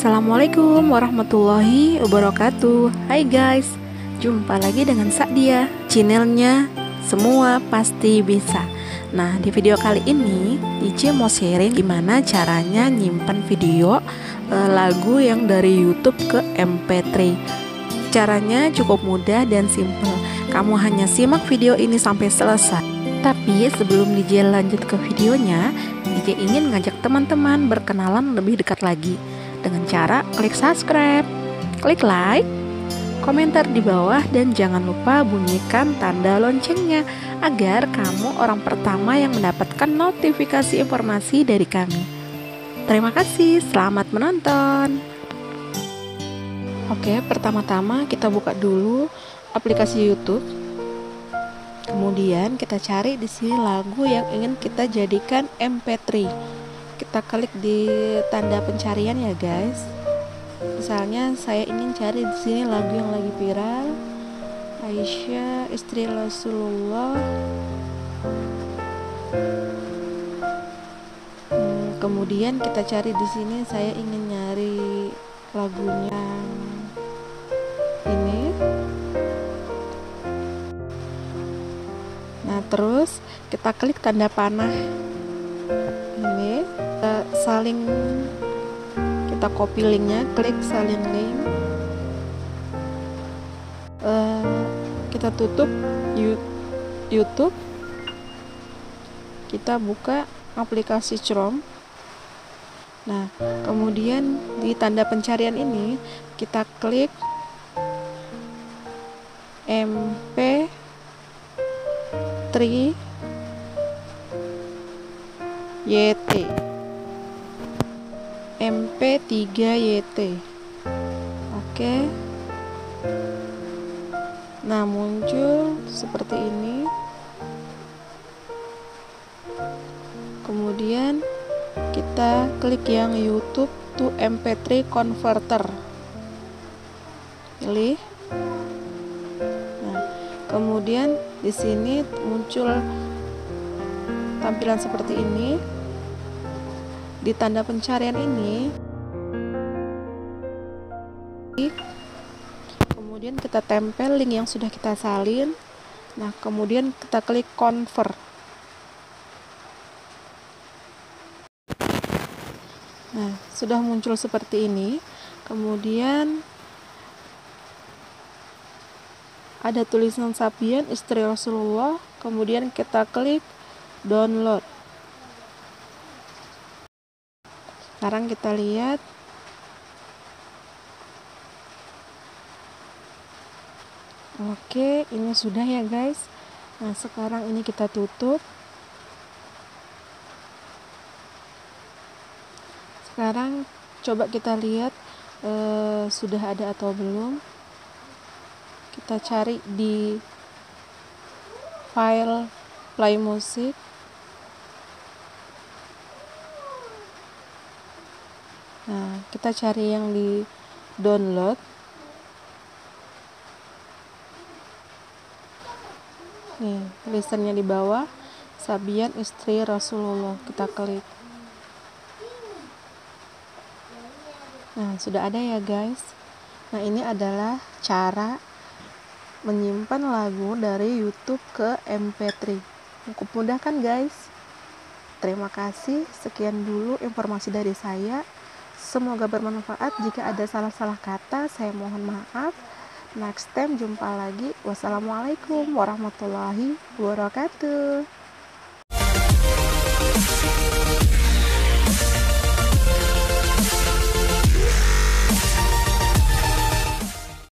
Assalamualaikum warahmatullahi wabarakatuh. Hai guys, jumpa lagi dengan Sakdia, channelnya Semua Pasti Bisa. Nah, di video kali ini Ici mau sharing gimana caranya nyimpan video lagu yang dari YouTube ke MP3. Caranya cukup mudah dan simple. Kamu hanya simak video ini sampai selesai. Tapi sebelum DJ lanjut ke videonya, DJ ingin ngajak teman-teman berkenalan lebih dekat lagi dengan cara klik subscribe, klik like, komentar di bawah, dan jangan lupa bunyikan tanda loncengnya agar kamu orang pertama yang mendapatkan notifikasi informasi dari kami. Terima kasih, selamat menonton. Oke, pertama-tama kita buka dulu aplikasi YouTube. Kemudian kita cari di sini lagu yang ingin kita jadikan MP3. Kita klik di tanda pencarian ya guys. Misalnya saya ingin cari di sini lagu yang lagi viral, Aisyah istri Rasulullah. Kemudian kita cari di sini, saya ingin nyari lagunya ini. Nah, terus kita klik tanda panah ini, saling kita copy linknya, klik salin link, kita tutup YouTube, kita buka aplikasi Chrome. Nah, kemudian di tanda pencarian ini kita klik MP3 YT, MP3YT. Oke. Nah, muncul seperti ini. Kemudian kita klik yang YouTube to MP3 converter. Pilih. Nah, kemudian di sini muncul tampilan seperti ini. Di tanda pencarian ini, kemudian kita tempel link yang sudah kita salin. Nah, kemudian kita klik convert. Nah, sudah muncul seperti ini. Kemudian ada tulisan Sabian istri Rasulullah. Kemudian kita klik download. Sekarang kita lihat. Oke, ini sudah ya guys. Nah, sekarang ini kita tutup. Sekarang coba kita lihat sudah ada atau belum. Kita cari di file play music. Nah, kita cari yang di download. Nih, tulisannya di bawah, Sabian istri Rasulullah. Kita klik. Nah, sudah ada ya guys. Nah, ini adalah cara menyimpan lagu dari YouTube ke MP3. Cukup mudah kan guys? Terima kasih. Sekian dulu informasi dari saya. Semoga bermanfaat. Jika ada salah-salah kata, saya mohon maaf. Next time jumpa lagi. Wassalamualaikum warahmatullahi wabarakatuh.